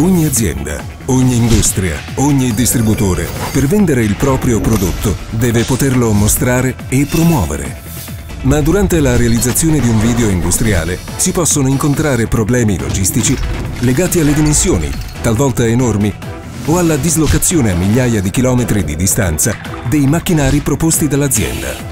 Ogni azienda, ogni industria, ogni distributore, per vendere il proprio prodotto, deve poterlo mostrare e promuovere. Ma durante la realizzazione di un video industriale si possono incontrare problemi logistici legati alle dimensioni, talvolta enormi, o alla dislocazione a migliaia di chilometri di distanza dei macchinari proposti dall'azienda.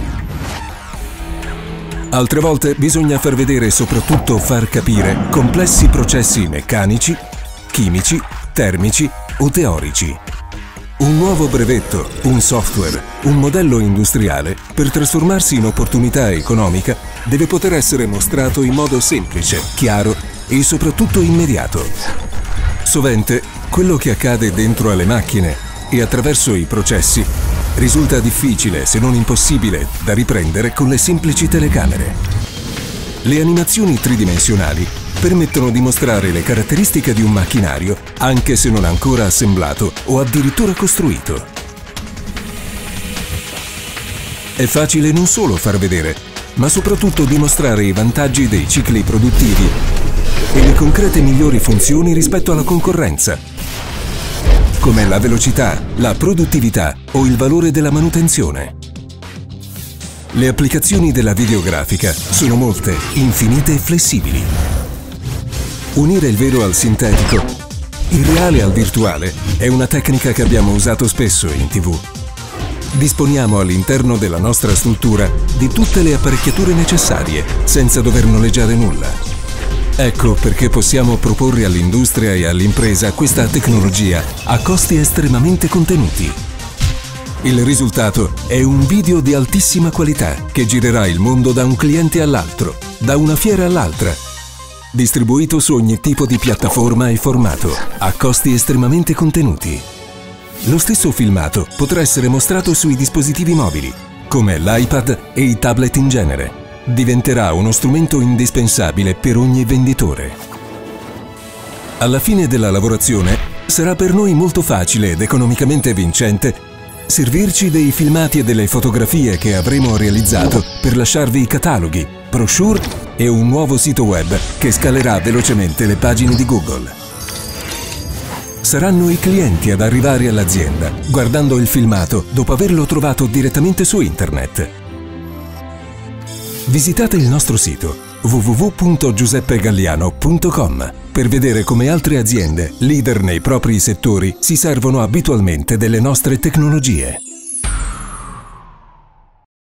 Altre volte bisogna far vedere e soprattutto far capire complessi processi meccanici, chimici, termici o teorici. Un nuovo brevetto, un software, un modello industriale, per trasformarsi in opportunità economica, deve poter essere mostrato in modo semplice, chiaro e soprattutto immediato. Sovente, quello che accade dentro alle macchine e attraverso i processi risulta difficile, se non impossibile, da riprendere con le semplici telecamere. Le animazioni tridimensionali permettono di mostrare le caratteristiche di un macchinario anche se non ancora assemblato o addirittura costruito. È facile non solo far vedere, ma soprattutto dimostrare i vantaggi dei cicli produttivi e le concrete migliori funzioni rispetto alla concorrenza, come la velocità, la produttività o il valore della manutenzione. Le applicazioni della videografica sono molte, infinite e flessibili. Unire il vero al sintetico, il reale al virtuale, è una tecnica che abbiamo usato spesso in TV. Disponiamo all'interno della nostra struttura di tutte le apparecchiature necessarie, senza dover noleggiare nulla. Ecco perché possiamo proporre all'industria e all'impresa questa tecnologia a costi estremamente contenuti. Il risultato è un video di altissima qualità che girerà il mondo da un cliente all'altro, da una fiera all'altra, distribuito su ogni tipo di piattaforma e formato, a costi estremamente contenuti. Lo stesso filmato potrà essere mostrato sui dispositivi mobili, come l'iPad e i tablet in genere. Diventerà uno strumento indispensabile per ogni venditore. Alla fine della lavorazione sarà per noi molto facile ed economicamente vincente servirci dei filmati e delle fotografie che avremo realizzato per lasciarvi cataloghi, brochure e un nuovo sito web che scalerà velocemente le pagine di Google. Saranno i clienti ad arrivare all'azienda guardando il filmato dopo averlo trovato direttamente su internet. Visitate il nostro sito www.giuseppegalliano.com per vedere come altre aziende, leader nei propri settori, si servono abitualmente delle nostre tecnologie.